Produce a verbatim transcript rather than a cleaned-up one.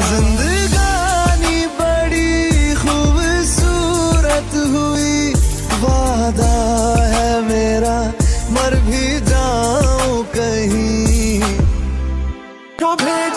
जिंदगानी बड़ी खूबसूरत हुई, वादा है मेरा मर भी जाऊं कहीं।